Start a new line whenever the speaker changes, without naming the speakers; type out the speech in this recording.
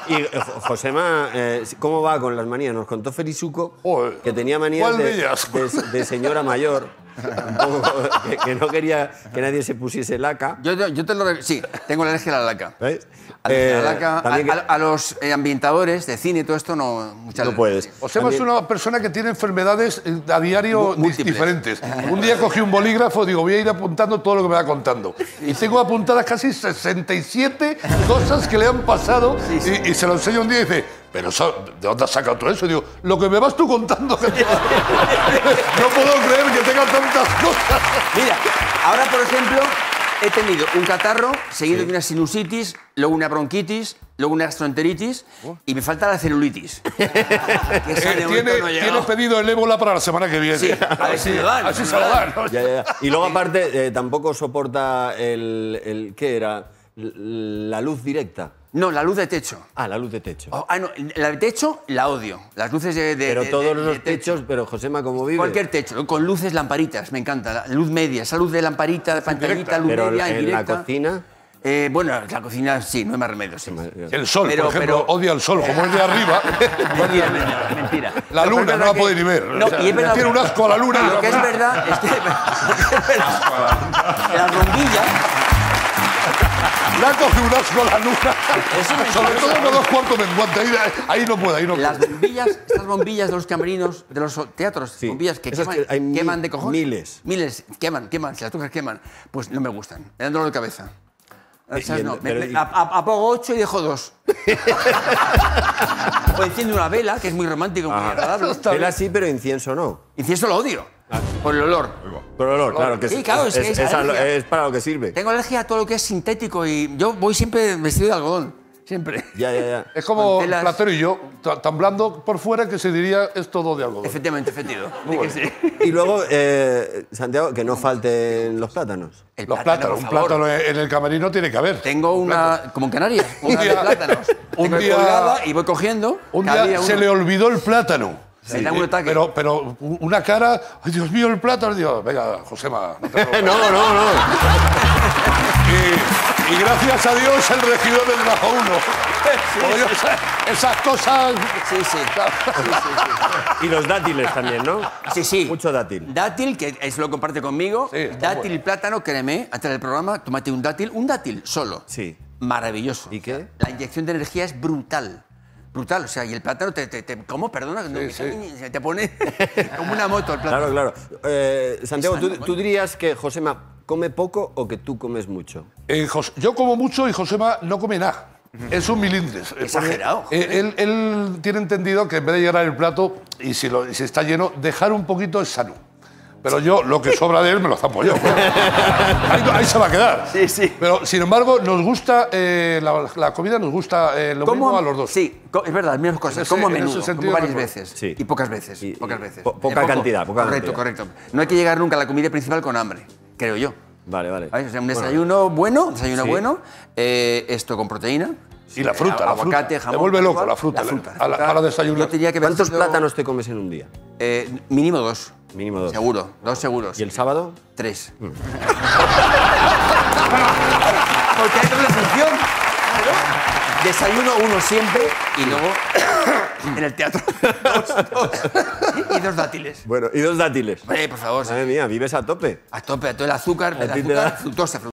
Josema, ¿cómo va con las manías? Nos contó Felizuco que tenía manías de señora mayor. Un poco, que no quería que nadie se pusiese laca.
Sí, tengo la alergia a la laca.
¿Ves?
A los ambientadores de cine y todo esto no...
No puedes.
Josema es una persona que tiene enfermedades a diario diferentes. Un día cogí un bolígrafo, digo, voy a ir apuntando todo lo que me va contando. Y tengo apuntadas casi 67 cosas que le han pasado. Y se lo enseño un día y dice, pero ¿de dónde has sacado todo eso? Digo, lo que me vas tú contando. No puedo creer que tenga tantas cosas.
Mira, ahora, por ejemplo, he tenido un catarro seguido de una sinusitis, luego una bronquitis, luego una gastroenteritis y me falta la celulitis.
Tiene pedido el ébola para la semana que viene.
Sí, a ver si me dan.
Así se lo dan.
Ya. Y luego, aparte, tampoco soporta ¿qué era? La luz directa.
No, la luz de techo.
Ah, la luz de techo.
No, la de techo la odio. Las luces de
pero todos los techos, pero Josema, ¿cómo vive?
Cualquier techo, con luces lamparitas, me encanta. La luz media, esa luz de lamparita, de pantallita, luz media,
en
indirecta.
¿La cocina?
Bueno, la cocina sí, no hay más remedio. Sí.
El sol, por ejemplo, odia el sol, como es de arriba.
Mentira.
La luna no la puede ni ver.
No, y es verdad,
tiene un asco a la luna.
Lo que es verdad es que las bombillas...
Le ha cogido un asco a la luna. Sobre todo con 2 cuartos menguante. Ahí no puede,
Las bombillas, estas bombillas de los camerinos, de los teatros, bombillas que queman de cojones. Miles, queman, si las tocas queman. Pues no me gustan, me dan dolor de cabeza. Apago 8 y dejo 2. O enciendo una vela, que es muy romántico, muy agradable.
Vela sí, pero incienso no.
Incienso lo odio. Por el olor.
Por el olor, claro. Que
sí, claro,
es para lo que sirve.
Tengo alergia a todo lo que es sintético y yo voy siempre vestido de algodón. Siempre.
Ya.
Es como Platero y yo, tan blando por fuera que se diría es todo de algodón.
Efectivamente, efectivo.
Y luego, Santiago, que no falten los plátanos.
Los plátanos. Un plátano en el camerino tiene que haber.
Tengo una, como en Canarias, una de plátanos.
Un día
colgada y voy cogiendo.
Un día se le olvidó el plátano.
Sí, un ataque.
Pero una cara, ay, Dios mío, el plátano. Digo, venga, Josema.
No.
Y gracias a Dios el regidor del Bajo 1. Esas cosas...
Sí.
Y los dátiles también, ¿no?
Sí.
Mucho dátil.
Dátil, que eso lo comparte conmigo.
Sí,
dátil y plátano, créeme, antes del programa, tómate un dátil solo.
Sí.
Maravilloso.
¿Y qué?
La inyección de energía es brutal. Brutal, o sea, y el plátano ¿cómo? Perdona, te pone como una moto el plátano.
Claro. Santiago, ¿tú dirías que Josema come poco o que tú comes mucho?
Yo como mucho y Josema no come nada. Es un milindres.
Exagerado.
Él tiene entendido que en vez de llenar el plato y si está lleno, dejar un poquito es sano. Pero yo, lo que sobra de él, me lo zampo yo. Ahí se va a quedar.
Sí.
Pero, sin embargo, nos gusta, la comida nos gusta lo mismo a los dos.
Sí, es verdad, las mismas cosas. Como a menudo, como varias veces.
Sí.
Y pocas veces.
Poca cantidad.
Correcto. No hay que llegar nunca a la comida principal con hambre, creo yo.
Vale.
O sea, un desayuno bueno, esto con proteína.
Y la fruta,
aguacate, jamón.
Te vuelve loco la fruta. Para desayunar.
¿Cuántos plátanos te comes en un día?
Mínimo 2.
Mínimo 2.
Seguro, 2 seguros.
¿Y el sábado?
3. Porque hay doble función. Desayuno 1 siempre y luego en el teatro 2. Y 2 dátiles.
Bueno, y 2 dátiles.
Por favor.
Madre mía, vives a tope.
A tope, todo el azúcar, fructosa.